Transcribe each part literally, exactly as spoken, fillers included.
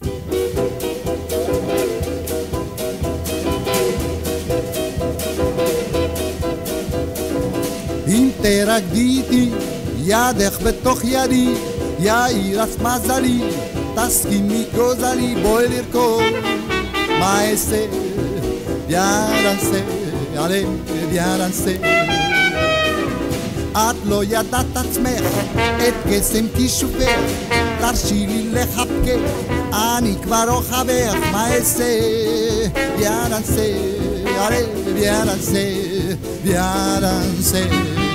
אם תרקדי איתי, ידך בתוך ידי, יאיר את מזלי, תסכימי גוזלי, בואי לרקוד. מה אעשה? Viens danser, allez, viens danser. את לא ידעת עצמך, את קסם כישופך, תרשי לי לחבקך, אני כבר לא חברך, מה אעשה? Viens danser, allez, viens danser, viens danser.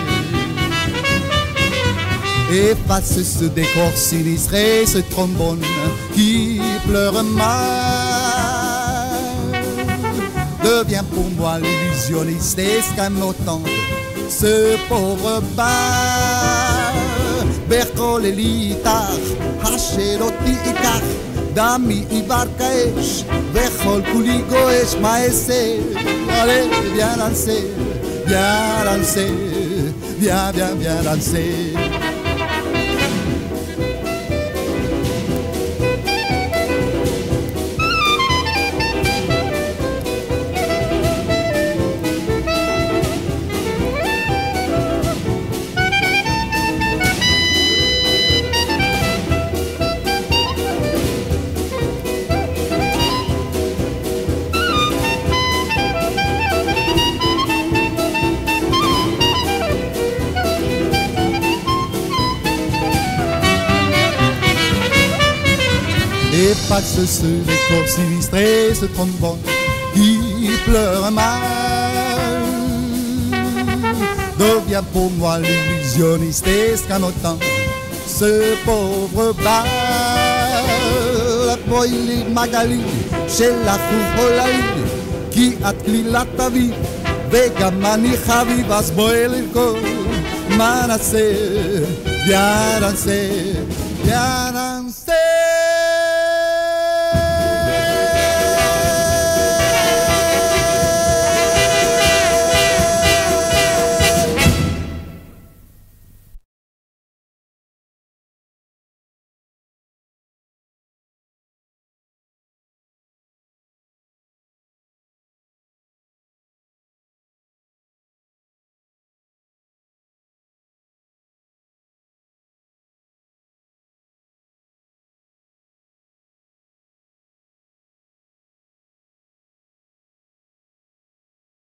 Efface ce décor sinistré, ce trombone qui pleure mal. Devient pour moi l'illusionniste escamotante, ce pauvre bar. Berkol elitar, השאל אותי ייקח, דמי עיוור כאש, וכל כולי גועש, מה אעשה? Allez, viens danser, viens danser, viens, viens, viens danser. Efface ce décor sinistré, ce trombone qui pleure mal. Devient pour moi l'illusionniste escamotant, ce pauvre bar. Poi li magali, שלך ובוללי, כי את כלילת אבי, וגם אני חביב, אז בואי לרקוד. מה נעשה? Viens danser, viens